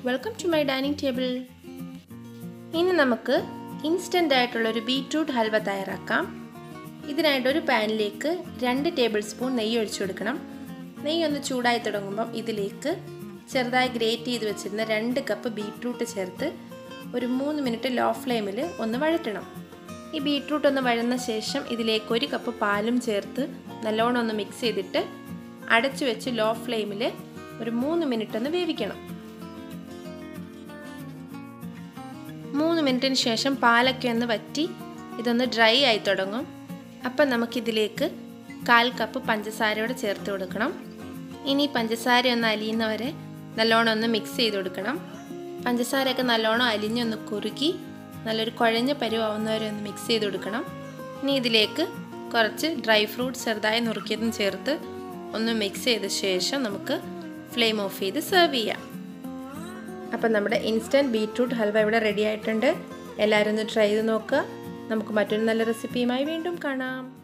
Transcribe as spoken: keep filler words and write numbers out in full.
Welcome to my dining table. ഇനി നമുക്ക് instant ആയിട്ടുള്ളൊരു ബീറ്റ്റൂട്ട് ഹൽവ തയ്യാറാക്കാം. ഇതിനായിട്ടൊരു പാനിലേക്ക് രണ്ട് ടേബിൾ സ്പൂൺ നെയ്യ് ഒഴിച്ചു കൊടുക്കണം. നെയ്യ് ഒന്ന് ചൂടായി തുടങ്ങുമ്പം ഇതിലേക്ക് ചെറുതായി ഗ്രേറ്റ് ചെയ്ത് വെച്ചിരുന്ന രണ്ട് കപ്പ് ബീറ്റ്റൂട്ട് ചേർത്ത് ഒരു മൂന്ന് മിനിറ്റ് ലോ ഫ്ലെയിമിൽ ഒന്ന് വഴറ്റണം. ഈ ബീറ്റ്റൂട്ട് ഒന്ന് വഴന്ന ശേഷം ഇതിലേക്ക് ഒരു കപ്പ് പാലും ചേർത്ത് നല്ലോണം ഒന്ന് മിക്സ് ചെയ്തിട്ട് അടച്ചു വെച്ച് ലോ ഫ്ലെയിമിൽ ഒരു മൂന്ന് മിനിറ്റ് ഒന്ന് വേവിക്കണം. മൂന്ന് മിനിറ്റിന് ശേഷം പാലൊക്കെ ഒന്ന് വറ്റി ഇതൊന്ന് ഡ്രൈ ആയി തുടങ്ങും. അപ്പം നമുക്കിതിലേക്ക് കാൽ കപ്പ് പഞ്ചസാരയോടെ ചേർത്ത് കൊടുക്കണം. ഇനി പഞ്ചസാര ഒന്ന് അലിയുന്നവരെ നല്ലോണം ഒന്ന് മിക്സ് ചെയ്ത് കൊടുക്കണം. പഞ്ചസാരയൊക്കെ നല്ലോണം അലിഞ്ഞൊന്ന് കുറുകി നല്ലൊരു കുഴഞ്ഞ പരുവാവുന്നവരെ ഒന്ന് മിക്സ് ചെയ്ത് കൊടുക്കണം. ഇനി ഇതിലേക്ക് കുറച്ച് ഡ്രൈ ഫ്രൂട്ട്സ് ചെറുതായി നുറുക്കിയതും ചേർത്ത് ഒന്ന് മിക്സ് ചെയ്ത ശേഷം നമുക്ക് ഫ്ലെയിം ഓഫ് ചെയ്ത് സെർവ് ചെയ്യാം. അപ്പം നമ്മുടെ ഇൻസ്റ്റൻറ്റ് ബീറ്റ്റൂട്ട് ഹൽവ ഇവിടെ റെഡി ആയിട്ടുണ്ട്. എല്ലാവരും ഒന്ന് ട്രൈ ചെയ്ത് നോക്കുക. നമുക്ക് മറ്റൊരു നല്ല റെസിപ്പിയുമായി വീണ്ടും കാണാം.